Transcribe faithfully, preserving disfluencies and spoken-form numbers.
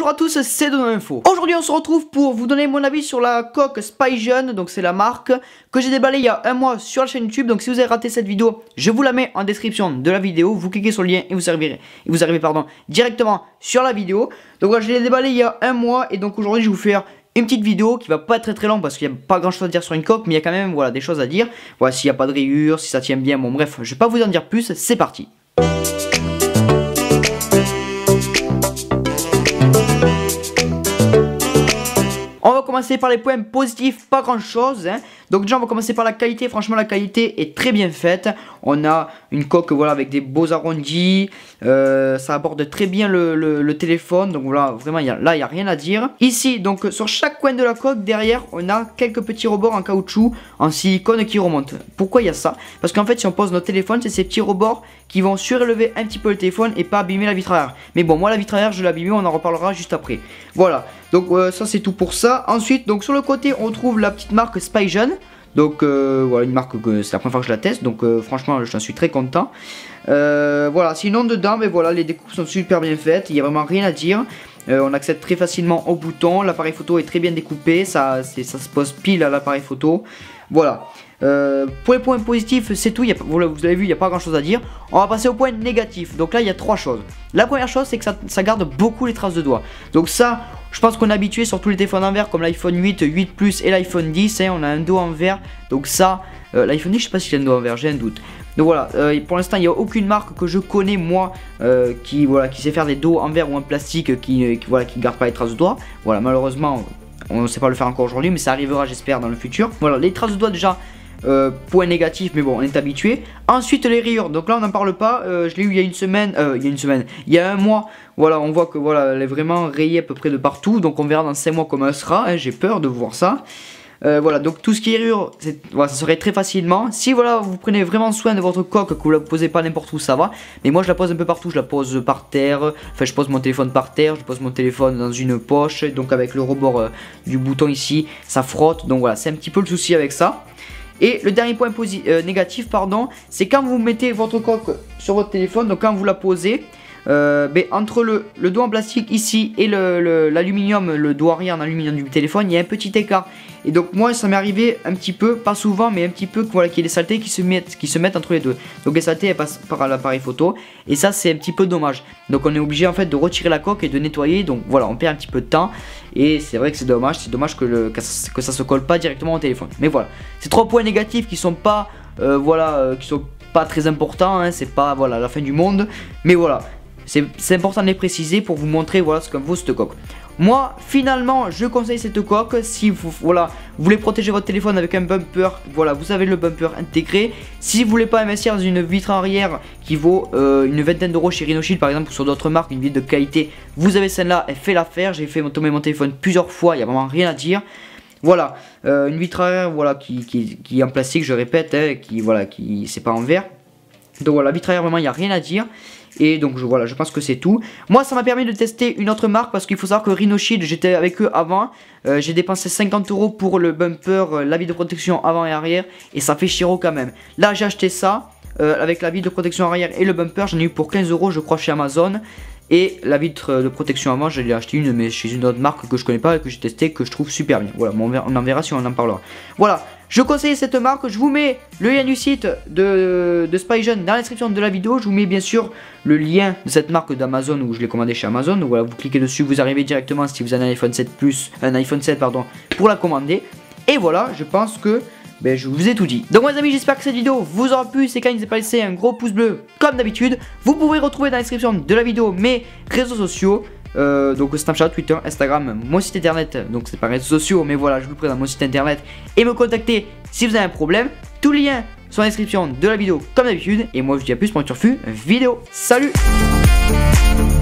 Bonjour à tous, c'est Dono Info. Aujourd'hui on se retrouve pour vous donner mon avis sur la coque Spygen, donc c'est la marque que j'ai déballée il y a un mois sur la chaîne YouTube. Donc si vous avez raté cette vidéo, je vous la mets en description de la vidéo, vous cliquez sur le lien et vous arriverez, et vous arrivez pardon, directement sur la vidéo. Donc voilà, je l'ai déballée il y a un mois et donc aujourd'hui je vais vous faire une petite vidéo qui va pas être très très longue parce qu'il n'y a pas grand chose à dire sur une coque, mais il y a quand même voilà, des choses à dire. Voilà, s'il n'y a pas de rayures, si ça tient bien, bon bref, je vais pas vous en dire plus, c'est parti. On va commencer par les points positifs, pas grand chose hein. Donc déjà on va commencer par la qualité. Franchement la qualité est très bien faite. On a une coque voilà, avec des beaux arrondis, euh, ça aborde très bien le, le, le téléphone. Donc voilà, vraiment y a, là il n'y a rien à dire. Ici donc sur chaque coin de la coque derrière on a quelques petits rebords en caoutchouc, en silicone qui remontent. Pourquoi il y a ça? Parce qu'en fait si on pose notre téléphone, c'est ces petits rebords qui vont surélever un petit peu le téléphone et pas abîmer la vitre arrière. Mais bon, moi la vitre arrière je l'ai abîmée, on en reparlera juste après. Voilà, donc euh, ça c'est tout pour ça. Ensuite donc sur le côté on trouve la petite marque Spygen. Donc euh, voilà, une marque que c'est la première fois que je la teste, donc euh, franchement j'en suis très content. euh, Voilà, sinon dedans, mais voilà, les découpes sont super bien faites, il n'y a vraiment rien à dire. euh, On accède très facilement au bouton, l'appareil photo est très bien découpé, ça, ça se pose pile à l'appareil photo. Voilà. Euh, pour les points positifs c'est tout, y a, vous l'avez vu il n'y a pas grand chose à dire. On va passer aux points négatifs. Donc là il y a trois choses. La première chose c'est que ça, ça garde beaucoup les traces de doigts. Donc ça je pense qu'on est habitué sur tous les téléphones en verre comme l'iPhone huit, huit plus et l'iPhone dix hein, on a un dos en verre. Donc ça euh, l'iPhone dix je sais pas si il a un dos en verre, j'ai un doute. Donc voilà, euh, pour l'instant il n'y a aucune marque que je connais moi euh, qui, voilà, qui sait faire des dos en verre ou en plastique qui, qui, voilà, qui garde pas les traces de doigts. Voilà, malheureusement on ne sait pas le faire encore aujourd'hui, mais ça arrivera j'espère dans le futur. Voilà, les traces de doigts déjà Euh, point négatif, mais bon on est habitué. Ensuite les rayures, donc là on n'en parle pas. euh, Je l'ai eu il y a une semaine, euh, il y a une semaine, il y a un mois. Voilà, on voit que voilà, elle est vraiment rayée à peu près de partout. Donc on verra dans cinq mois comment elle sera hein, j'ai peur de voir ça. Euh, voilà, donc tout ce qui est rayures, voilà, ça serait très facilement. Si voilà, vous prenez vraiment soin de votre coque, que vous la posez pas n'importe où, ça va. Mais moi je la pose un peu partout, je la pose par terre. Enfin je pose mon téléphone par terre, je pose mon téléphone dans une poche. Donc avec le rebord euh, du bouton ici, ça frotte. Donc voilà, c'est un petit peu le souci avec ça. Et le dernier point euh, négatif, pardon, c'est quand vous mettez votre coque sur votre téléphone, donc quand vous la posez, euh, ben, entre le, le dos en plastique ici et l'aluminium, le, le, le dos arrière en aluminium du téléphone, il y a un petit écart. Et donc moi ça m'est arrivé un petit peu, pas souvent, mais un petit peu voilà, qu'il y ait des saletés qui se, mettent, qui se mettent entre les deux. Donc les saletés elles passent par l'appareil photo, et ça c'est un petit peu dommage. Donc on est obligé en fait de retirer la coque et de nettoyer, donc voilà on perd un petit peu de temps. Et c'est vrai que c'est dommage, c'est dommage que, le, que, ça, que ça se colle pas directement au téléphone. Mais voilà, c'est trois points négatifs qui sont pas, euh, voilà, euh, qui sont pas très importants, hein, c'est pas voilà, la fin du monde. Mais voilà, c'est important de les préciser pour vous montrer voilà, ce qu'en vaut cette coque. Moi finalement je conseille cette coque si vous, voilà, vous voulez protéger votre téléphone avec un bumper. Voilà, vous avez le bumper intégré. Si vous voulez pas investir dans une vitre arrière qui vaut euh, une vingtaine d'euros chez Rhinoshield par exemple, ou sur d'autres marques, une vitre de qualité, vous avez celle-là, elle fait l'affaire. J'ai fait tomber mon téléphone plusieurs fois, il n'y a vraiment rien à dire. Voilà, euh, une vitre arrière voilà, qui, qui, qui est en plastique, je répète, hein, qui voilà, qui c'est pas en verre. Donc voilà, la vitre arrière vraiment il n'y a rien à dire. Et donc je, voilà, je pense que c'est tout. Moi ça m'a permis de tester une autre marque parce qu'il faut savoir que Rhinoshield, j'étais avec eux avant. euh, J'ai dépensé cinquante euros pour le bumper, euh, la vitre de protection avant et arrière. Et ça fait chiro quand même. Là j'ai acheté ça euh, avec la vitre de protection arrière et le bumper. J'en ai eu pour quinze euros je crois chez Amazon. Et la vitre de protection avant, je l'ai acheté une mais chez une autre marque que je connais pas et que j'ai testé, que je trouve super bien. Voilà, on en verra si on en parlera. Voilà, je conseille cette marque. Je vous mets le lien du site de, de Spygen dans la description de la vidéo. Je vous mets bien sûr le lien de cette marque d'Amazon où je l'ai commandé chez Amazon. Donc voilà, vous cliquez dessus, vous arrivez directement si vous avez un iPhone sept plus, un iPhone sept pardon, pour la commander. Et voilà, je pense que ben, je vous ai tout dit. Donc mes amis, j'espère que cette vidéo vous aura plu. C'est quand n'hésitez pas à laisser un gros pouce bleu comme d'habitude. Vous pouvez retrouver dans la description de la vidéo mes réseaux sociaux. Euh, donc Snapchat, Twitter, Instagram, mon site internet. Donc c'est pas réseaux sociaux, mais voilà, je vous présente mon site internet. Et me contacter si vous avez un problème. Tous les liens sont dans la description de la vidéo comme d'habitude. Et moi je vous dis à plus pour une turfu vidéo. Salut!